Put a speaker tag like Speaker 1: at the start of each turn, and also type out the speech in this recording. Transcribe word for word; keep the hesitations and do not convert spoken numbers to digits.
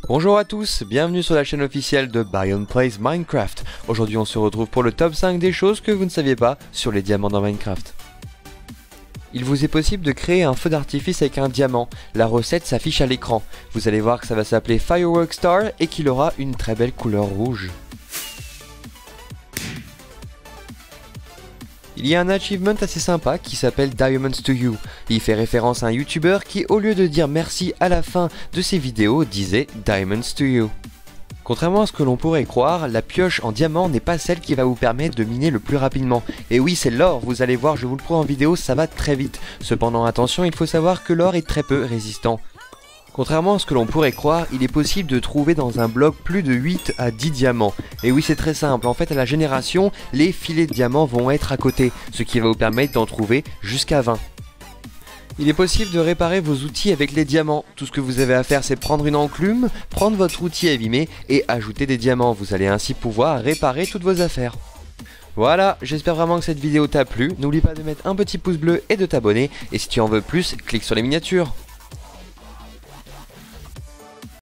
Speaker 1: Bonjour à tous, bienvenue sur la chaîne officielle de Byron Plays Minecraft. Aujourd'hui on se retrouve pour le top cinq des choses que vous ne saviez pas sur les diamants dans Minecraft. Il vous est possible de créer un feu d'artifice avec un diamant. La recette s'affiche à l'écran. Vous allez voir que ça va s'appeler Firework Star et qu'il aura une très belle couleur rouge. Il y a un achievement assez sympa qui s'appelle Diamonds to You. Il fait référence à un youtubeur qui, au lieu de dire merci à la fin de ses vidéos, disait Diamonds to You. Contrairement à ce que l'on pourrait croire, la pioche en diamant n'est pas celle qui va vous permettre de miner le plus rapidement. Et oui, c'est l'or, vous allez voir, je vous le prouve en vidéo, ça va très vite. Cependant, attention, il faut savoir que l'or est très peu résistant. Contrairement à ce que l'on pourrait croire, il est possible de trouver dans un bloc plus de huit à dix diamants. Et oui, c'est très simple, en fait à la génération, les filets de diamants vont être à côté, ce qui va vous permettre d'en trouver jusqu'à vingt. Il est possible de réparer vos outils avec les diamants. Tout ce que vous avez à faire, c'est prendre une enclume, prendre votre outil abîmé et ajouter des diamants. Vous allez ainsi pouvoir réparer toutes vos affaires. Voilà, j'espère vraiment que cette vidéo t'a plu. N'oublie pas de mettre un petit pouce bleu et de t'abonner. Et si tu en veux plus, clique sur les miniatures.